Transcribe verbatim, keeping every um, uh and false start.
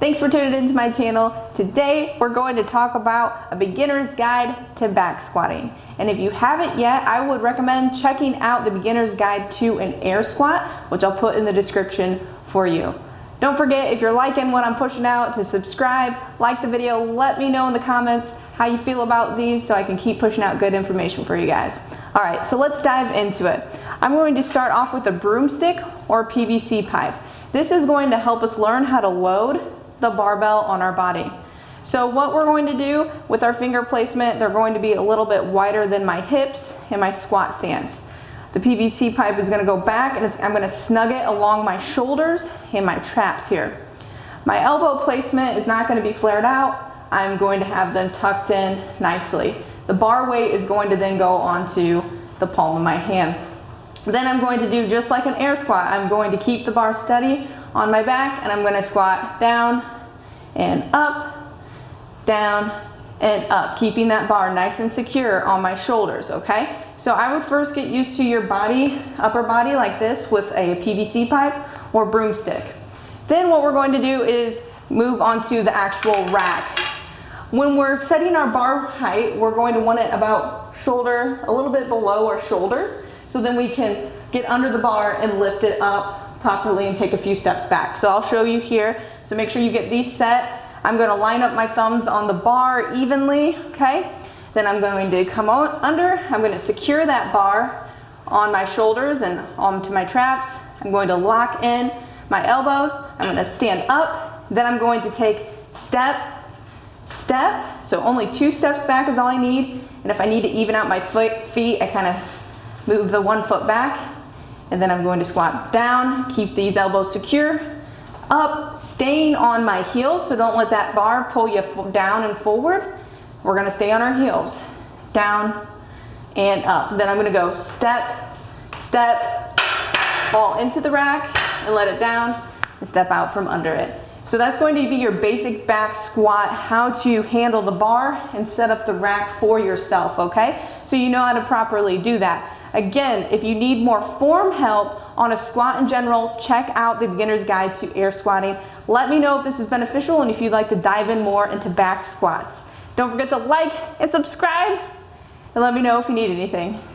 Thanks for tuning into my channel. Today we're going to talk about a beginner's guide to back squatting. And if you haven't yet, I would recommend checking out the beginner's guide to an air squat, which I'll put in the description for you. Don't forget, if you're liking what I'm pushing out, to subscribe, like the video, let me know in the comments how you feel about these so I can keep pushing out good information for you guys. All right, so let's dive into it. I'm going to start off with a broomstick or P V C pipe. This is going to help us learn how to load the barbell on our body. So what we're going to do with our finger placement, they're going to be a little bit wider than my hips and my squat stance. The P V C pipe is going to go back and it's, I'm going to snug it along my shoulders and my traps here. My elbow placement is not going to be flared out. I'm going to have them tucked in nicely. The bar weight is going to then go onto the palm of my hand. Then I'm going to do just like an air squat. I'm going to keep the bar steady on my back and I'm going to squat down and up, down and up, keeping that bar nice and secure on my shoulders, okay? So I would first get used to your body, upper body like this with a P V C pipe or broomstick. Then what we're going to do is move onto the actual rack. When we're setting our bar height, we're going to want it about shoulder, a little bit below our shoulders, so then we can get under the bar and lift it up properly and take a few steps back. So I'll show you here. So make sure you get these set. I'm going to line up my thumbs on the bar evenly, okay? Then I'm going to come on under. I'm going to secure that bar on my shoulders and onto my traps. I'm going to lock in my elbows. I'm going to stand up. Then I'm going to take step, step. So only two steps back is all I need. And if I need to even out my foot, feet, I kind of move the one foot back. And then I'm going to squat down, keep these elbows secure, up, staying on my heels, so don't let that bar pull you down and forward. We're gonna stay on our heels, down and up. Then I'm gonna go step, step, fall into the rack and let it down and step out from under it. So that's going to be your basic back squat, how to handle the bar and set up the rack for yourself, okay? So you know how to properly do that. Again, if you need more form help on a squat in general, check out the beginner's guide to air squatting. Let me know if this is beneficial and if you'd like to dive in more into back squats. Don't forget to like and subscribe and let me know if you need anything.